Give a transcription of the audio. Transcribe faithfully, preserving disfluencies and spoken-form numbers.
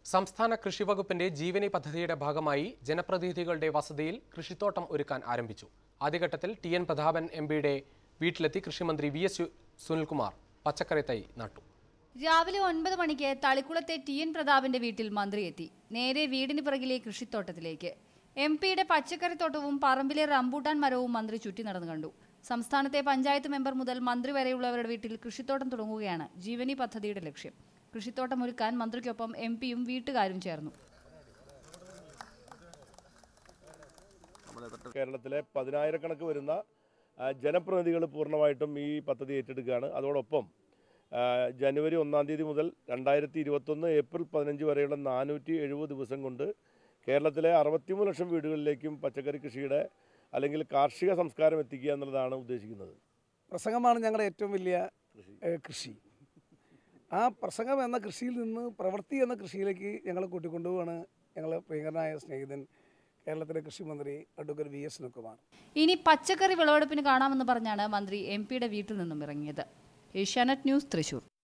സംസ്ഥാന കൃഷി വകുപ്പിന്റെ ജീവനി പദ്ധതിയുടെ ഭാഗമായി ജനപ്രതിനിധികളുടെ വസതിയിൽ കൃഷിത്തോട്ടം ഒരുക്കാൻ ആരംഭിച്ചു. ആദ്യഘട്ടത്തിൽ ടി എൻ പ്രതാപൻ എം പിയുടെ വീട്ടിലെത്തി കൃഷിമന്ത്രി വി എസ് സുനിൽകുമാർ പച്ചക്കറി തൈ നട്ടു. രാവിലെ ഒൻപത് മണിക്ക് തളിക്കുളത്തെ ടി എൻ പ്രതാപന്റെ വീട്ടിൽ മന്ത്രി എത്തി. നേരെ വീടിന് പിറകിലെ കൃഷിത്തോട്ടത്തിലേക്ക്. എം പിയുടെ പച്ചക്കറിത്തോട്ടവും പറമ്പിലെ റംബൂട്ടാൻ മരവും മന്ത്രി ചുറ്റി നടന്നു കണ്ടു. സംസ്ഥാനത്തെ പഞ്ചായത്ത് മെമ്പർ മുതൽ മന്ത്രി വരെയുള്ളവരുടെ വീട്ടിൽ കൃഷിത്തോട്ടം തുടങ്ങുകയാണ് ജീവനി പദ്ധതിയുടെ ലക്ഷ്യം. കൃഷിത്തോട്ടം ഒരുക്കാൻ മന്ത്രിക്കൊപ്പം എം പിയും വീട്ടുകാരും ചേർന്നു. കേരളത്തിലെ പതിനായിരക്കണക്ക് വരുന്ന ജനപ്രതിനിധികൾ പൂർണ്ണമായിട്ടും ഈ പദ്ധതി ഏറ്റെടുക്കുകയാണ്. അതോടൊപ്പം ജനുവരി ഒന്നാം തീയതി മുതൽ രണ്ടായിരത്തി ഇരുപത്തൊന്ന് ഏപ്രിൽ പതിനഞ്ച് വരെയുള്ള നാനൂറ്റി എഴുപത് ദിവസം കൊണ്ട് കേരളത്തിലെ അറുപത്തിമൂന്ന് ലക്ഷം വീടുകളിലേക്കും പച്ചക്കറി കൃഷിയുടെ അല്ലെങ്കിൽ കാർഷിക സംസ്കാരം എത്തിക്കുക എന്നുള്ളതാണ് ഉദ്ദേശിക്കുന്നത്. പ്രസംഗമാണ് ഞങ്ങളുടെ ഏറ്റവും വലിയ കൃഷി. ആ പ്രസംഗം എന്ന കൃഷിയിൽ നിന്ന് പ്രവൃത്തി എന്ന കൃഷിയിലേക്ക് ഞങ്ങൾ കൂട്ടിക്കൊണ്ടുപോവാണ് ഞങ്ങളുടെ പ്രിയങ്കരനായ സ്നേഹിതൻ കേരളത്തിലെ കൃഷിമന്ത്രി അഡ്വക്കേറ്റ് വി എസ് സുനിൽകുമാർ. ഇനി പച്ചക്കറി വിളവെടുപ്പിന് കാണാമെന്ന് പറഞ്ഞാണ് മന്ത്രി എം പിയുടെ വീട്ടിൽ നിന്നും ഇറങ്ങിയത്. ഏഷ്യാനെറ്റ് ന്യൂസ്, തൃശൂർ.